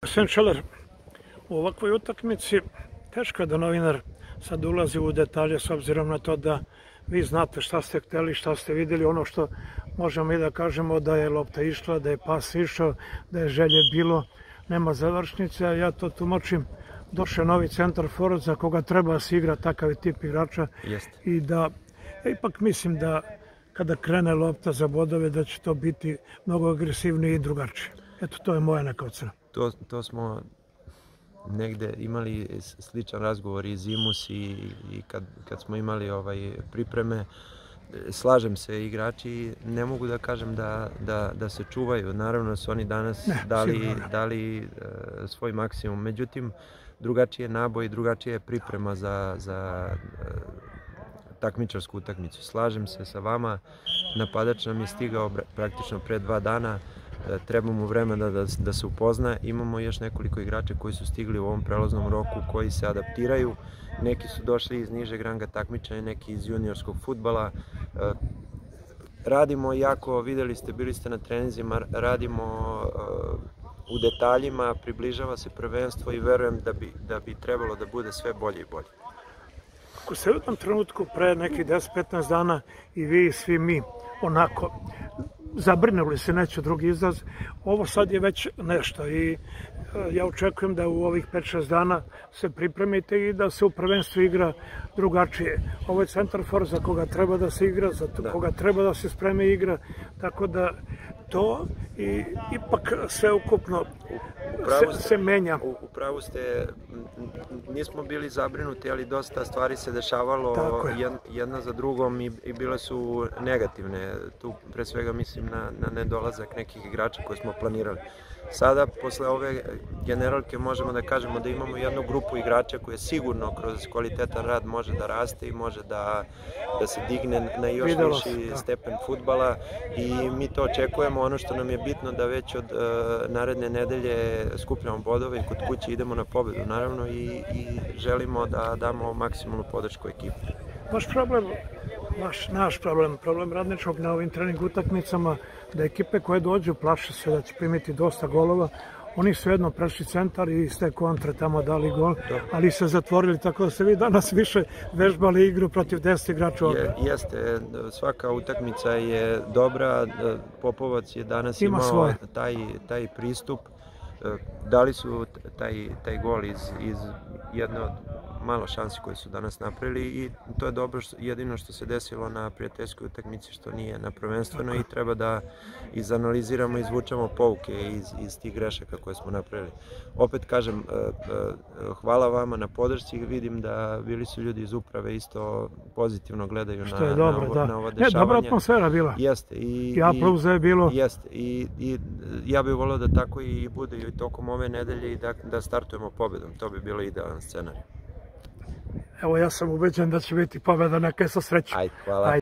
Senčeler, u ovakvoj utakmici teško je da novinar sad ulazi u detalje s obzirom na to da vi znate šta ste hteli, šta ste vidjeli, ono što možemo i da kažemo da je lopta išla, da je pas išao, da je želje bilo, nema završnice, a ja to tumačim. Došao novi centar forward za koga treba da se igra takav tip igrača i da, ja ipak mislim da kada krene lopta za bodove da će to biti mnogo agresivnije i drugačije. Eto, to je moja neka ocena. To smo negde imali sličan razgovor i zimus i kad smo imali pripreme. Slažem se, igrači ne mogu da kažem da se čuvaju. Naravno su oni danas dali svoj maksimum. Međutim, drugačiji je naboj, drugačija je priprema za takmičarsku utakmicu. Slažem se sa vama, napadač nam je stigao praktično pre 2 dana. Treba mu vremena da se upozna. Imamo još nekoliko igrača koji su stigli u ovom prelaznom roku, koji se adaptiraju. Neki su došli iz nižeg ranga takmičenja, neki iz juniorskog fudbala. Radimo jako, videli ste, bili ste na treninzima, radimo u detaljima, približava se prvenstvo i verujem da bi trebalo da bude sve bolje i bolje. Ako se u jednom trenutku pre nekih 10-15 dana i vi i svi mi onako zabrinuli se neće drugi izraz, ovo sad je već nešto i ja očekujem da u ovih 5-6 dana se pripremite i da se u prvenstvu igra drugačije. Ovo je centar for za koga treba da se igra, za koga treba da se spreme igra, tako da to i ipak sve ukupno se menja. Upravo ste, nismo bili zabrinuti, ali dosta stvari se dešavalo jedna za drugom i bile su negativne. Tu pre svega mislim na nedolazak nekih igrača koje smo planirali. Sada, posle ove generalke, možemo da kažemo da imamo jednu grupu igrača koja sigurno kroz kvalitetan rad može da raste i može da se digne na još viši stepen fudbala i mi to očekujemo. Ono što nam je bitno da već od naredne nedelje skupljamo bodove i kod kuće idemo na pobedu, naravno, i želimo da damo maksimalnu podršku ekipi. Naš problem Radničkog na ovim trening utakmicama, da ekipe koje dođu plaše se da će primiti dosta golova. Oni su jedno prešli centar i iz te kontre tamo dali gol, ali se zatvorili, tako da ste vi danas više vežbali igru protiv 10 igrača ovdje. Jeste, svaka utakmica je dobra, Popovac je danas imao taj pristup. Dali su taj gol iz jedne od malo šansi koje su danas napravili i to je dobro, jedino što se desilo na prijateljskoj utakmici što nije na prvenstvenoj i treba da izanaliziramo i izvučemo pouke iz tih grešaka koje smo napravili. Opet kažem, hvala vama na podršci, vidim da bili su ljudi iz uprave isto pozitivno gledaju na ovo dešavanje. Dobra atmosfera bila. Jeste. I aplauza je bilo. Jeste. I ja bih volio da tako i bude i tokom ove nedelje i da startujemo pobedom. To bi bilo idealan scenarij. Evo, ja sam ubeđen da će biti pobeda, neka je sa srećom. Ajde, hvala.